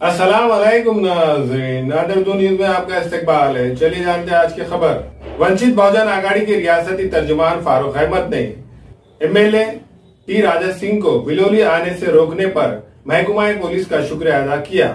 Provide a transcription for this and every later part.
अस्सलाम वालेकुम नाज़रीन, नादिर 2 न्यूज में आपका इस्तकबाल है। चलिए जानते हैं आज की खबर। वंचित बहुजन आघाड़ी के रियासती तर्जुमान फारूक अहमद ने एमएलए टी राजा सिंह को बिलोली आने से रोकने पर महकमा पुलिस का शुक्रिया अदा किया।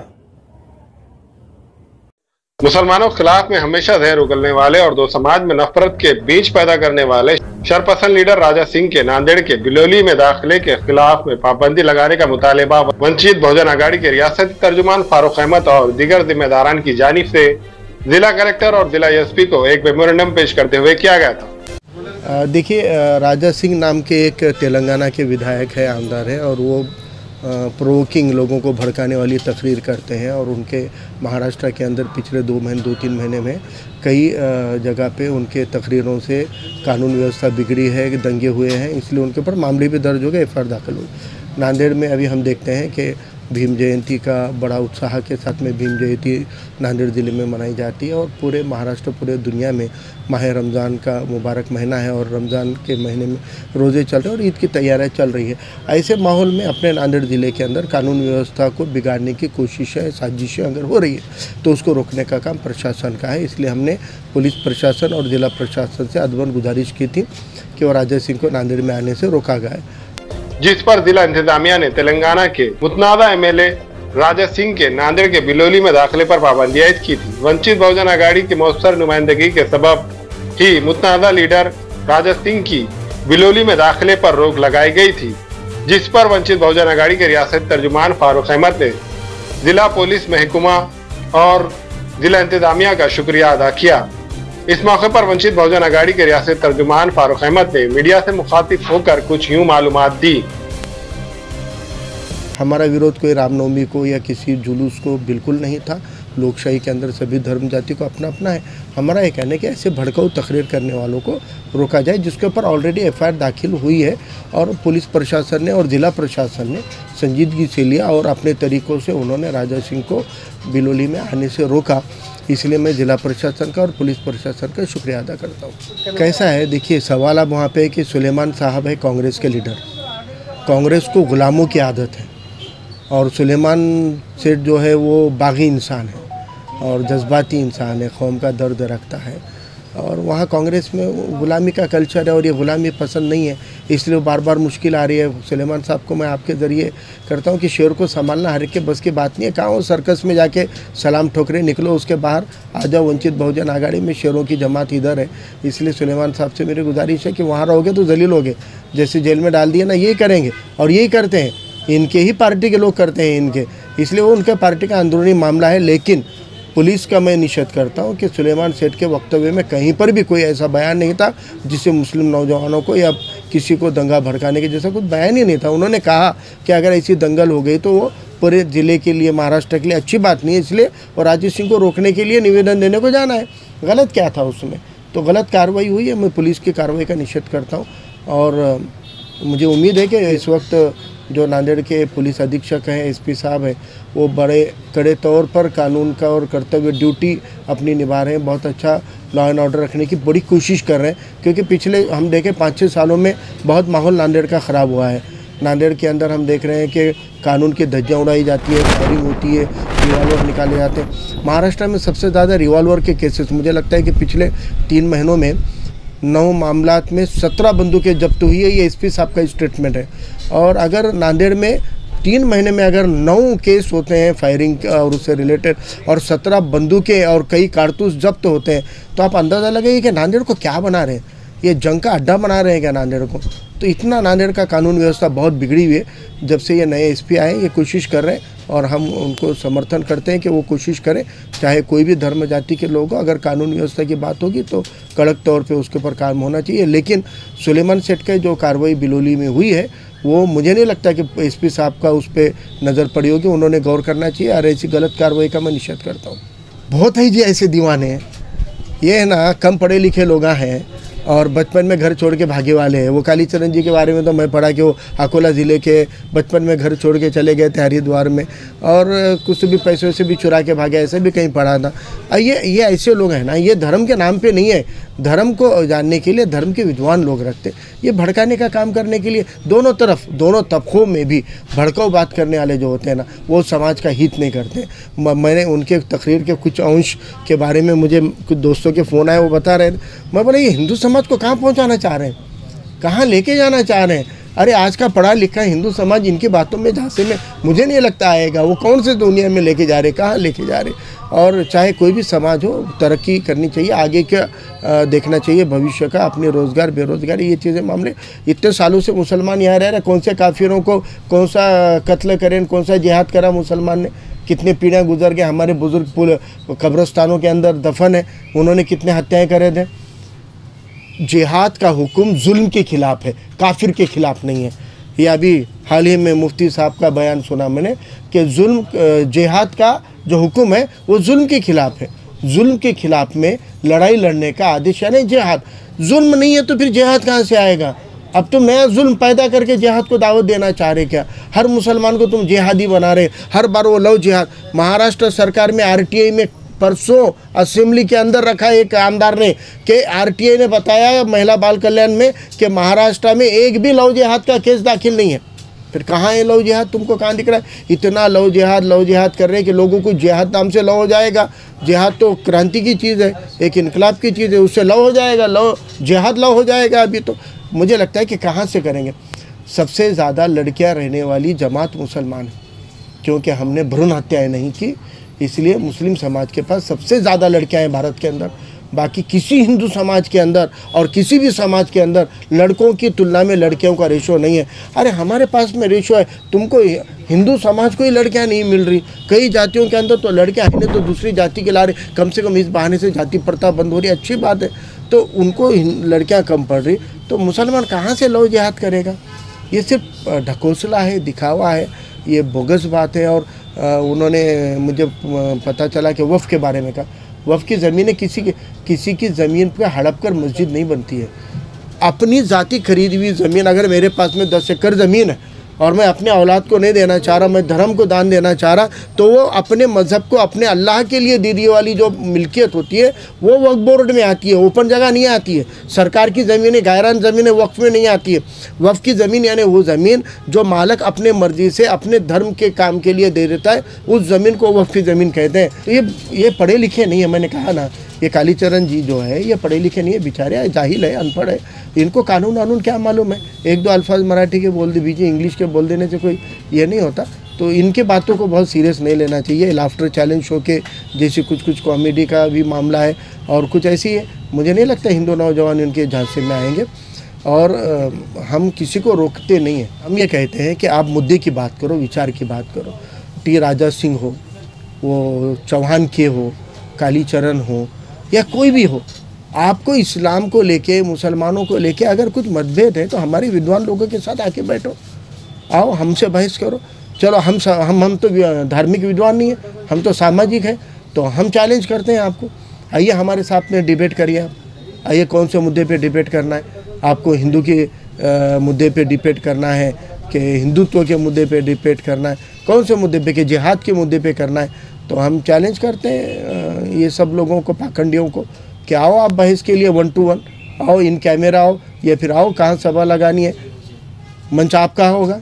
मुसलमानों के खिलाफ में हमेशा जहर उगलने वाले और दो समाज में नफरत के बीज पैदा करने वाले शरपसंद लीडर राजा सिंह के नांदेड़ के बिलोली में दाखिले के खिलाफ में पाबंदी लगाने का मुतालबा वंचित बहुजन आघाड़ी के रियासती तर्जुमान फारूक अहमद और दीगर जिम्मेदारान की जानिब से जिला कलेक्टर और जिला एसपी को एक मेमोरेंडम पेश करते हुए किया गया था। देखिए, राजा सिंह नाम के एक तेलंगाना के विधायक है, आमदार है, और वो प्रोवोकिंग लोगों को भड़काने वाली तकरीर करते हैं और उनके महाराष्ट्र के अंदर पिछले 2-3 महीने में कई जगह पे उनके तकरीरों से कानून व्यवस्था बिगड़ी है, दंगे हुए हैं, इसलिए उनके ऊपर मामले भी दर्ज हो गए, एफआईआर दाखिल हुई। नांदेड़ में अभी हम देखते हैं कि भीम जयंती का बड़ा उत्साह के साथ में भीम जयंती नांदेड़ ज़िले में मनाई जाती है और पूरे महाराष्ट्र, पूरे दुनिया में माह रमज़ान का मुबारक महीना है और रमज़ान के महीने में रोज़े चल रहे हैं और ईद की तैयारियां चल रही है। ऐसे माहौल में अपने नांदेड़ ज़िले के अंदर कानून व्यवस्था को बिगाड़ने की कोशिशें, साजिशें अगर हो रही है तो उसको रोकने का काम प्रशासन का है। इसलिए हमने पुलिस प्रशासन और ज़िला प्रशासन से अदबन गुजारिश की थी कि वो राजा सिंह को नांदेड़ में आने से रोका गया है, जिस पर जिला इंतजामिया ने तेलंगाना के मुतनादा एमएलए राजा सिंह के नांदेड़ के बिलोली में दाखिले पर पाबंदी आयद की थी। वंचित बहुजन आघाड़ी की मौसर नुमाइंदगी के सबब ही मुतनादा लीडर राजा सिंह की बिलोली में दाखिले पर रोक लगाई गई थी, जिस पर वंचित बहुजन आघाड़ी के रियासती तर्जुमान फारूक अहमद ने जिला पुलिस महकमा और जिला इंतजामिया का शुक्रिया अदा किया। इस मौके पर वंचित बहुजन आघाड़ी के रियासती तर्जुमान फारूक अहमद ने मीडिया से मुखातिब होकर कुछ यूं मालूमात दी। हमारा विरोध कोई रामनवमी को या किसी जुलूस को बिल्कुल नहीं था। लोकशाही के अंदर सभी धर्म जाति को अपना अपना है। हमारा ये कहना है कि ऐसे भड़काऊ तकरीर करने वालों को रोका जाए, जिसके ऊपर ऑलरेडी एफआईआर दाखिल हुई है और पुलिस प्रशासन ने और ज़िला प्रशासन ने संजीदगी से लिया और अपने तरीक़ों से उन्होंने राजा सिंह को बिलोली में आने से रोका। इसलिए मैं ज़िला प्रशासन का और पुलिस प्रशासन का शुक्रिया अदा करता हूँ। कैसा है, देखिए, सवाल अब वहाँ पे है कि सुलेमान साहब है कांग्रेस के लीडर, कांग्रेस को गुलामों की आदत है और सुलेमान सेठ जो है वो बागी इंसान है और जज्बाती इंसान है, कौम का दर्द रखता है और वहाँ कांग्रेस में गुलामी का कल्चर है और ये गुलामी पसंद नहीं है, इसलिए बार बार मुश्किल आ रही है। सुलेमान साहब को मैं आपके ज़रिए करता हूँ कि शेर को संभालना हर एक के बस की बात नहीं है। कहाँ वो सर्कस में जाके सलाम ठोकरे निकलो, उसके बाहर आ जाओ। वंचित बहुजन आघाड़ी में शेरों की जमात इधर है, इसलिए सुलेमान साहब से मेरी गुजारिश है कि वहाँ रहोगे तो जलील होगे, जैसे जेल में डाल दिए ना, यही करेंगे और यही करते हैं, इनके ही पार्टी के लोग करते हैं इनके, इसलिए वो उनके पार्टी का अंदरूनी मामला है। लेकिन पुलिस का मैं निषेध करता हूं कि सुलेमान सेठ के वक्तव्य में कहीं पर भी कोई ऐसा बयान नहीं था जिससे मुस्लिम नौजवानों को या किसी को दंगा भड़काने के जैसा कुछ बयान ही नहीं था। उन्होंने कहा कि अगर ऐसी दंगल हो गई तो वो पूरे ज़िले के लिए, महाराष्ट्र के लिए अच्छी बात नहीं है, इसलिए और राजा सिंह को रोकने के लिए निवेदन देने को जाना है। गलत क्या था उसमें, तो गलत कार्रवाई हुई है। मैं पुलिस की कार्रवाई का निषेध करता हूँ और मुझे उम्मीद है कि इस वक्त जो नांदेड़ के पुलिस अधीक्षक हैं, एसपी साहब हैं, वो बड़े कड़े तौर पर कानून का और कर्तव्य ड्यूटी अपनी निभा रहे हैं। बहुत अच्छा लॉ एंड ऑर्डर रखने की बड़ी कोशिश कर रहे हैं, क्योंकि पिछले हम देखें 5-6 सालों में बहुत माहौल नांदेड़ का ख़राब हुआ है। नांदेड़ के अंदर हम देख रहे हैं कि कानून की धज्जियाँ उड़ाई जाती है, फायरिंग होती है, रिवॉल्वर निकाले जाते हैं। महाराष्ट्र में सबसे ज़्यादा रिवॉल्वर के केसेस, मुझे लगता है कि पिछले 3 महीनों में 9 मामलात में 17 बंदूकें जब्त हुई है। ये एसपी साहब का स्टेटमेंट है। और अगर नांदेड़ में 3 महीने में अगर 9 केस होते हैं फायरिंग और उससे रिलेटेड और 17 बंदूकें और कई कारतूस जब्त होते हैं, तो आप अंदाज़ा लगाइए कि नांदेड़ को क्या बना रहे हैं, ये जंग का अड्डा बना रहे हैं क्या नांदेड़ को। तो इतना नांदेड़ का कानून व्यवस्था बहुत बिगड़ी हुई है। जब से ये नए एसपी आए ये कोशिश कर रहे हैं और हम उनको समर्थन करते हैं कि वो कोशिश करें, चाहे कोई भी धर्म जाति के लोग हो, अगर कानून व्यवस्था की बात होगी तो कड़क तौर पे उसके ऊपर काम होना चाहिए। लेकिन सुलेमान सेठ का जो कार्रवाई बिलोली में हुई है वो मुझे नहीं लगता कि एसपी साहब का उस पर नज़र पड़ी होगी, उन्होंने गौर करना चाहिए और ऐसी गलत कार्रवाई का मैं निषेध करता हूँ। बहुत ही जी ऐसे दीवाने हैं, ये है ना, कम पढ़े लिखे लोग हैं और बचपन में घर छोड़ के भागे वाले हैं। वो कालीचरण जी के बारे में तो मैं पढ़ा कि वो अकोला ज़िले के बचपन में घर छोड़ के चले गए थे हरिद्वार में और कुछ भी पैसों से भी चुरा के भागे, ऐसे भी कहीं पढ़ा था। ये ऐसे लोग हैं ना, ये धर्म के नाम पे नहीं है। धर्म को जानने के लिए धर्म के विद्वान लोग रखते हैं। ये भड़काने का काम करने के लिए दोनों तरफ, दोनों तबकों में भी भड़काऊ बात करने वाले जो होते हैं ना, वो समाज का हित नहीं करते। मैंने उनके तकरीर के कुछ अंश के बारे में मुझे कुछ दोस्तों के फ़ोन आए, वो बता रहे थे। मैं बोला ये हिंदू समाज को कहाँ पहुँचाना चाह रहे हैं, कहाँ लेके जाना चाह रहे हैं? अरे आज का पढ़ा लिखा हिंदू समाज इनकी बातों में झांसे में मुझे नहीं लगता आएगा। वो कौन से दुनिया में लेके जा रहे, कहाँ लेके जा रहे? और चाहे कोई भी समाज हो, तरक्की करनी चाहिए, आगे का देखना चाहिए, भविष्य का, अपने रोज़गार बेरोज़गारी ये चीज़ें मामले। इतने सालों से मुसलमान यहाँ रह रहे, कौन से काफिरों को कौन सा कत्ल करें, कौन सा जिहाद करा मुसलमान ने? कितने पीढ़ियाँ गुजर गए, हमारे बुज़ुर्ग पूरे कब्रिस्तानों के अंदर दफन है, उन्होंने कितने हत्याएँ करे थे। जिहाद का हुक्म जुल्म के ख़िलाफ़ है, काफिर के ख़िलाफ़ नहीं है। ये अभी हाल ही में मुफ्ती साहब का बयान सुना मैंने कि जिहाद का जो हुक्म है वो जुल्म के ख़िलाफ़ है। जुल्म के ख़िलाफ़ में लड़ाई लड़ने का आदेश यानी जिहाद। जुल्म नहीं है तो फिर जिहाद कहाँ से आएगा? अब तुम नया जुल्म पैदा करके जिहाद को दावत देना चाह रहे क्या? हर मुसलमान को तुम जिहादी बना रहे, हर बार वो लव जिहाद। महाराष्ट्र सरकार में RTI में परसों असेंबली के अंदर रखा एक आमदार ने कि RTI ने बताया महिला बाल कल्याण में कि महाराष्ट्र में एक भी लव जिहाद का केस दाखिल नहीं है। फिर कहाँ है लव जिहाद? तुमको कहाँ दिख रहा है? इतना लव जिहाद कर रहे हैं कि लोगों को जिहाद नाम से लव हो जाएगा। जिहाद तो क्रांति की चीज़ है, एक इनकलाब की चीज़ है, उससे लव हो जाएगा, जिहाद लव हो जाएगा। अभी तो मुझे लगता है कि कहाँ से करेंगे। सबसे ज़्यादा लड़कियाँ रहने वाली जमात मुसलमान है, क्योंकि हमने भ्रूण हत्याएँ नहीं की, इसलिए मुस्लिम समाज के पास सबसे ज़्यादा लड़कियां हैं भारत के अंदर। बाकी किसी हिंदू समाज के अंदर और किसी भी समाज के अंदर लड़कों की तुलना में लड़कियों का रेशो नहीं है। अरे हमारे पास में रेशो है, तुमको हिंदू समाज को ही लड़कियां नहीं मिल रही। कई जातियों के अंदर तो लड़कियां हैं तो दूसरी जाति के ला रहे, कम से कम इस बहाने से जाति प्रथा बंद हो रही, अच्छी बात है। तो उनको लड़कियाँ कम पड़ रही, तो मुसलमान कहाँ से लव जिहाद करेगा? ये सिर्फ ढकोसला है, दिखावा है, ये बोगस बात है। और उन्होंने मुझे पता चला कि वफ़ के बारे में कहा, वफ़ की ज़मीन किसी की ज़मीन पर हड़प कर मस्जिद नहीं बनती है। अपनी ज़ाती खरीदी हुई ज़मीन, अगर मेरे पास में 10 एकड़ ज़मीन है और मैं अपने औलाद को नहीं देना चाह रहा, मैं धर्म को दान देना चाह रहा, तो वो अपने मज़हब को, अपने अल्लाह के लिए दी दी वाली जो मिल्कियत होती है वो वक्फ बोर्ड में आती है, ओपन जगह नहीं आती है। सरकार की ज़मीनें, गायरान ज़मीनें वक्फ में नहीं आती है। वक्फ की ज़मीन यानी वो ज़मीन जो मालक अपने मर्ज़ी से अपने धर्म के काम के लिए दे देता है, उस ज़मीन को वक्फ की ज़मीन कहते हैं। तो ये पढ़े लिखे नहीं है, मैंने कहा ना, ये कालीचरण जी जो है ये पढ़े लिखे नहीं है, बेचारे जाहिल है, अनपढ़ है। इनको कानून क्या मालूम है? एक दो अल्फाज मराठी के बोल दीजिए, इंग्लिश के बोल देने से कोई ये नहीं होता। तो इनके बातों को बहुत सीरियस नहीं लेना चाहिए। लाफ्टर चैलेंज शो के जैसे कुछ कॉमेडी का भी मामला है और कुछ ऐसी है। मुझे नहीं लगता हिंदू नौजवान इनके झांसे में आएंगे। और हम किसी को रोकते नहीं हैं। हम ये कहते हैं कि आप मुद्दे की बात करो, विचार की बात करो। टी राजा सिंह हो, वो चौहान के हो, कालीचरण हो या कोई भी हो, आपको इस्लाम को लेके, मुसलमानों को लेके अगर कुछ मतभेद है तो हमारे विद्वान लोगों के साथ आके बैठो, आओ हमसे बहस करो। चलो हम तो धार्मिक विद्वान नहीं है, हम तो सामाजिक हैं, तो हम चैलेंज करते हैं आपको। आइए हमारे साथ में डिबेट करिए आप। आइए कौन से मुद्दे पे डिबेट करना है आपको? हिंदू के मुद्दे पे डिबेट करना है कि हिंदुत्व के मुद्दे पे डिबेट करना है? कौन से मुद्दे पे, कि जिहाद के मुद्दे पे करना है? तो हम चैलेंज करते हैं ये सब लोगों को, पाखंडियों को, कि आओ आप बहस के लिए 1 to 1 आओ, इन कैमरा आओ, या फिर आओ कहाँ सभा लगानी है, मंच आपका होगा,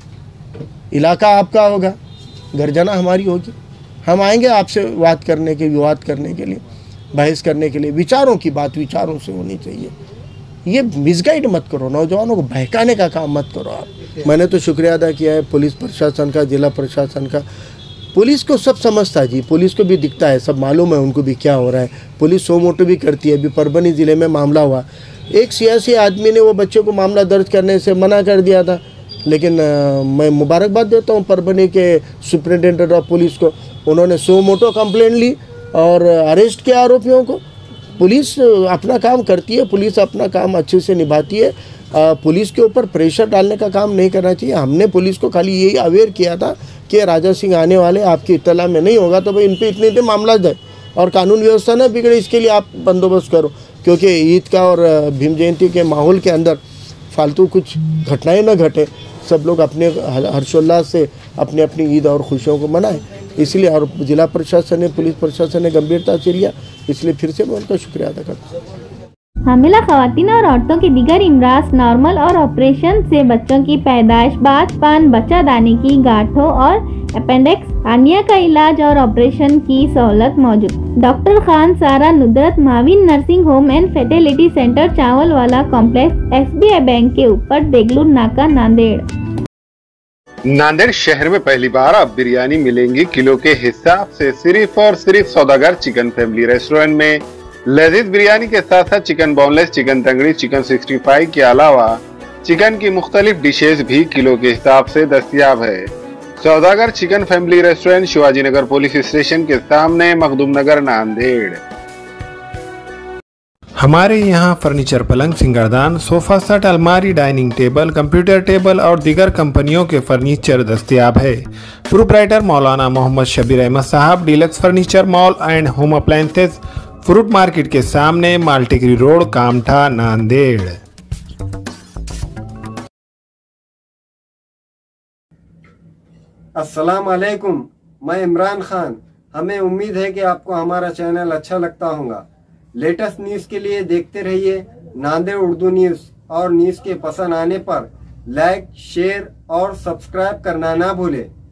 इलाका आपका होगा, गर्जना हमारी होगी। हम आएंगे आपसे बात करने के, विवाद करने के लिए, बहस करने के लिए। विचारों की बात विचारों से होनी चाहिए। ये मिसगाइड मत करो, नौजवानों को बहकाने का काम मत करो आप। मैंने तो शुक्रिया अदा किया है पुलिस प्रशासन का, जिला प्रशासन का। पुलिस को सब समझता है जी, पुलिस को भी दिखता है, सब मालूम है उनको भी क्या हो रहा है। पुलिस सो मोटो भी करती है। अभी परभनी ज़िले में मामला हुआ, एक सियासी आदमी ने वो बच्चे को मामला दर्ज करने से मना कर दिया था, लेकिन मैं मुबारकबाद देता हूँ परभनी के सुप्रिटेंडेंट ऑफ पुलिस को। उन्होंने सो मोटो कंप्लेंट ली और अरेस्ट किया आरोपियों को। पुलिस अपना काम करती है, पुलिस अपना काम अच्छे से निभाती है। पुलिस के ऊपर प्रेशर डालने का काम नहीं करना चाहिए। हमने पुलिस को खाली यही अवेयर किया था कि राजा सिंह आने वाले, आपकी इत्तला में नहीं होगा तो भाई इन पे इतने मामला दे और कानून व्यवस्था न बिगड़े, इसके लिए आप बंदोबस्त करो। क्योंकि ईद का और भीम जयंती के माहौल के अंदर फालतू कुछ घटनाएं न घटे, सब लोग अपने हर्षोल्लास से अपनी अपनी ईद और खुशियों को मनाएं। इसलिए और जिला प्रशासन ने, पुलिस प्रशासन ने गंभीरता से लिया, इसलिए फिर से मैं उनका शुक्रिया अदा करता हूँ। हामिला खवातीन और औरतों की दीगर इमराज, नॉर्मल और ऑपरेशन से बच्चों की पैदाइश, बाजपान, बच्चादानी की गांठों और अपेंडिक्स, हार्निया का इलाज और ऑपरेशन की सहूलत मौजूद। डॉक्टर खान सारा नुदरत माविन nursing home and fertility centre, Chawalwala complex, SBI bank के ऊपर, देगलूर नाका, नांदेड़। नांदेड़ शहर में पहली बार अब बिरयानी मिलेंगी किलो के हिसाब से सिर्फ और सिर्फ सौदागर चिकन फैमिली रेस्टोरेंट में। लजीज बिरयानी के साथ साथ चिकन बोनलेस, चिकन तंगड़ी, चिकन 65 के अलावा चिकन की मुख्तलिफ डिशेज भी किलो के हिसाब से दस्तयाब है। Saudagar chicken family restaurant, Shivaji Nagar police station के सामने, मखदूम नगर, नांदेड़। हमारे यहाँ फर्नीचर, पलंग, सिंगारदान, सोफा सेट, अलमारी, डाइनिंग टेबल, कंप्यूटर टेबल और दीगर कंपनियों के फर्नीचर दस्तयाब है। प्रोप्राइटर मौलाना मोहम्मद शबीर अहमद साहब, deluxe furniture mall and home appliances, fruit market के सामने, माल्टीगिरी रोड, कामठा, नांदेड़। अस्सलाम वालेकुम, मैं इमरान खान। हमें उम्मीद है कि आपको हमारा चैनल अच्छा लगता होगा। लेटेस्ट न्यूज़ के लिए देखते रहिए नांदेड़ उर्दू न्यूज़, और न्यूज़ के पसंद आने पर लाइक, शेयर और सब्सक्राइब करना ना भूलें।